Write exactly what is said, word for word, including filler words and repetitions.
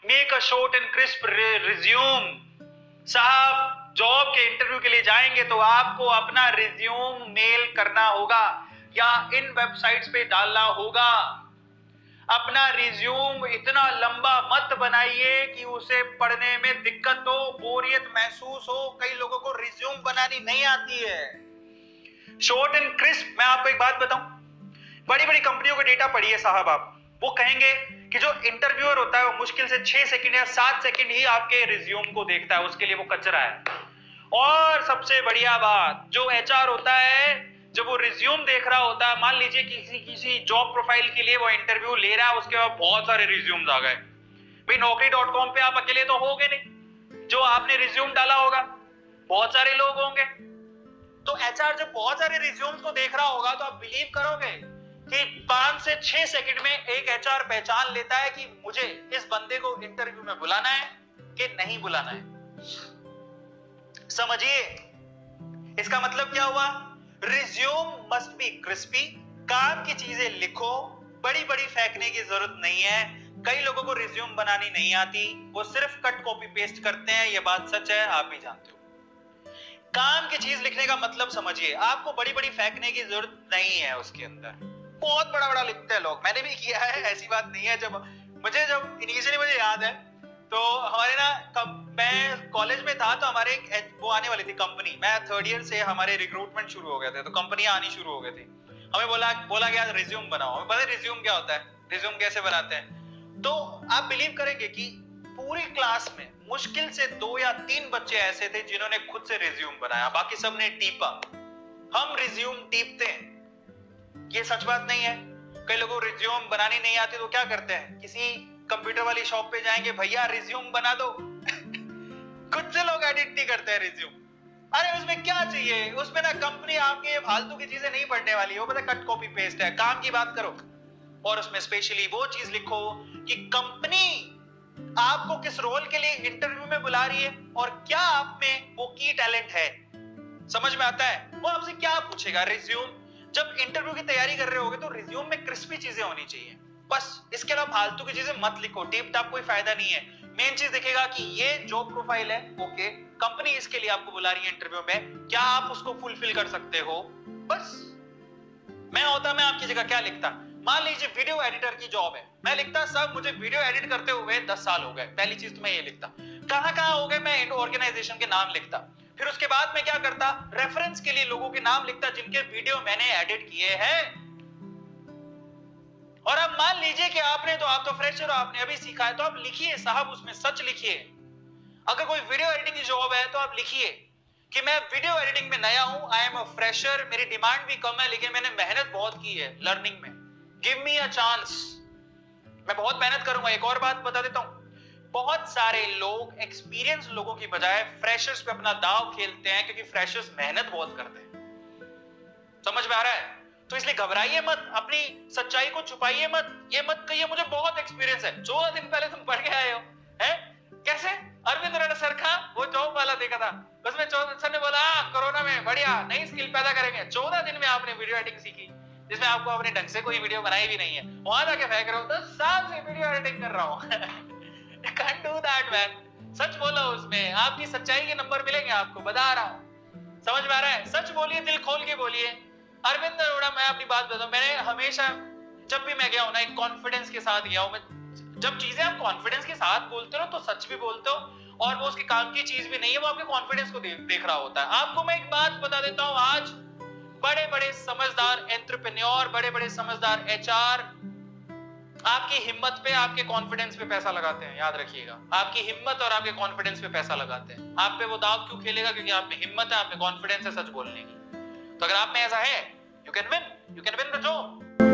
Make a short and crisp resume. साहब job के interview के लिए जाएंगे तो आपको अपना रिज्यूम मेल करना होगा या इन वेबसाइट्स पे डालना होगा। अपना रिज्यूम इतना लंबा मत बनाइए कि उसे पढ़ने में दिक्कत हो, बोरियत महसूस हो। कई लोगों को रिज्यूम बनानी नहीं आती है। Short and crisp. मैं आपको एक बात बताऊं, बड़ी बड़ी कंपनियों का डेटा पढ़िए साहब आप, वो कहेंगे कि जो इंटरव्यूअर होता है वो मुश्किल से छह सेकंड या सात सेकंड ही आपके रिज्यूम को देखता है, उसके लिए वो कचरा है। और सबसे बढ़िया बात, जो एचआर होता है जब वो रिज्यूम देख रहा होता है, मान लीजिए किसी किसी जॉब प्रोफाइल के लिए वो इंटरव्यू ले रहा है, उसके बाद बहुत सारे रिज्यूम्स आ गए। भाई नौकरी डॉट कॉम पे आप अकेले तो होगे नहीं, जो आपने रिज्यूम डाला होगा बहुत सारे लोग होंगे। तो एचआर जब बहुत सारे रिज्यूम्स को देख रहा होगा तो आप बिलीव करोगे कि पांच से छह सेकंड में एक एचआर पहचान लेता है कि मुझे इस बंदे को इंटरव्यू में बुलाना है कि नहीं बुलाना है। समझिए इसका मतलब क्या हुआ। Resume must be crispy. काम की चीजें लिखो, बड़ी बड़ी फेंकने की जरूरत नहीं है। कई लोगों को रिज्यूम बनानी नहीं आती, वो सिर्फ कट कॉपी पेस्ट करते हैं, ये बात सच है, आप भी जानते हो। काम की चीज लिखने का मतलब समझिए, आपको बड़ी बड़ी फेंकने की जरूरत नहीं है। उसके अंदर बहुत बड़ा बड़ा लिखते हैं लोग, मैंने भी किया है, ऐसी बात नहीं है। जब मुझे जब इनिशियली मुझे याद है तो हमारे ना कब मैं कॉलेज में था तो हमारे एक वो आने वाली थी कंपनी। मैं थर्ड ईयर से हमारे रिक्रूटमेंट शुरू हो गए थे, तो कंपनियां आनी शुरू हो गई थी। हमें बोला बोला गया रिज्यूम बनाओ। हमें पता है रिज्यूम क्या होता है, रिज्यूम कैसे बनाते हैं। तो आप बिलीव करेंगे कि पूरी क्लास में मुश्किल से दो या तीन बच्चे ऐसे थे जिन्होंने खुद से रिज्यूम बनाया, बाकी सबने टीपा। हम रिज्यूम टीपते हैं, ये सच बात नहीं है। कई लोगों को रिज्यूम बनानी नहीं आती तो क्या करते हैं, किसी कंप्यूटर वाली शॉप पे जाएंगे, भैया रिज्यूम बना दो। खुद से लोग एडिट नहीं करते हैं रिज्यूम। अरे उसमें क्या चाहिए, उसमें ना कंपनी आपके फालतू की चीजें नहीं पढ़ने वाली है, वो पता कट कॉपी पेस्ट है। काम की बात करो और उसमें स्पेशली वो चीज लिखो कि कंपनी आपको किस रोल के लिए इंटरव्यू में बुला रही है और क्या आप में वो की टैलेंट है। समझ में आता है। वो आपसे क्या पूछेगा। रिज्यूम जब इंटरव्यू की तैयारी कर रहे होगे तो रिज्यूम में क्रिस्पी चीजें होनी चाहिए, बस। इसके अलावा फालतू की चीजें मत लिखो, टिप टाप कोई फायदा नहीं है। मेन चीज दिखेगा कि ये जॉब प्रोफाइल है, ओके, कंपनी इसके लिए आपको बुला रही है इंटरव्यू में, क्या आप उसको फुलफिल कर सकते हो, बस। मैं होता मैं आपकी जगह क्या लिखता। मान लीजिए वीडियो एडिटर की जॉब है, मैं लिखता सब मुझे वीडियो एडिट करते हुए दस साल हो गए। पहली चीज तो मैं ये लिखता। कहां कहां हो गए मैं ऑर्गेनाइजेशन के नाम लिखता। फिर उसके बाद मैं क्या करता, रेफरेंस के लिए लोगों के नाम लिखता जिनके वीडियो मैंने एडिट किए हैं। और अब मान लीजिए कि आपने तो आप तो फ्रेशर हो, आपने अभी सीखा है, तो आप लिखिए साहब, उसमें सच लिखिए। अगर कोई वीडियो एडिटिंग की जॉब है तो आप लिखिए कि मैं वीडियो एडिटिंग में नया हूं, आई एम अ फ्रेशर, मेरी डिमांड भी कम है लेकिन मैंने मेहनत बहुत की है लर्निंग में, गिव मी अ चांस, मैं बहुत मेहनत करूंगा। एक और बात बता देता हूं, बहुत सारे लोग एक्सपीरियंस लोगों की बजाय फ्रेशर्स पे अपना दांव खेलते हैं क्योंकि फ्रेशर्स मेहनत बहुत करते हैं। समझ में आ रहा है। तो इसलिए घबराइए मत, अपनी सच्चाई को छुपाइए मत। ये मत कहिए मुझे बहुत एक्सपीरियंस है, चौदह दिन पहले तुम पढ़ के आए हो, हैं? कैसे? अरविंद रैना सर का वो जॉब वाला देखा था, उसमें सर ने बोला कोरोना में बढ़िया नई स्किल पैदा करेंगे। चौदह दिन में आपने वीडियो एडिटिंग सीखी जिसमें आपको अपने ढंग से कोई वीडियो बनाई भी नहीं है, वहां जाके फेंक रहे हो दस साल से वीडियो एडिटिंग कर रहा हूं। You can't do that man। सच बोलो, उसमें आपकी सच्चाई के नंबर मिलेंगे आपको, बता रहा हूं। समझ में आ रहा है। सच बोलिए, दिल खोल के बोलिए। अरविंद अरोड़ा, मैं अपनी बात बताऊं, मैंने हमेशा जब भी मैं गया हूं ना एक कॉन्फिडेंस के साथ गया हूं मैं। जब चीजें आप कॉन्फिडेंस के साथ बोलते हो तो सच भी बोलते हो, और वो उसके काम की चीज भी नहीं है, वो आपके कॉन्फिडेंस को देख, देख रहा होता है। आपको मैं एक बात बता देता हूं, आज बड़े बड़े समझदार एंटरप्रेन्योर, बड़े बड़े समझदार एचआर आपकी हिम्मत पे, आपके कॉन्फिडेंस पे पैसा लगाते हैं। याद रखिएगा, आपकी हिम्मत और आपके कॉन्फिडेंस पे पैसा लगाते हैं। आप पे वो दाव क्यों खेलेगा? क्योंकि आप में हिम्मत है, आप में कॉन्फिडेंस है सच बोलने की। तो अगर आप में ऐसा है, you can win, you can win the job.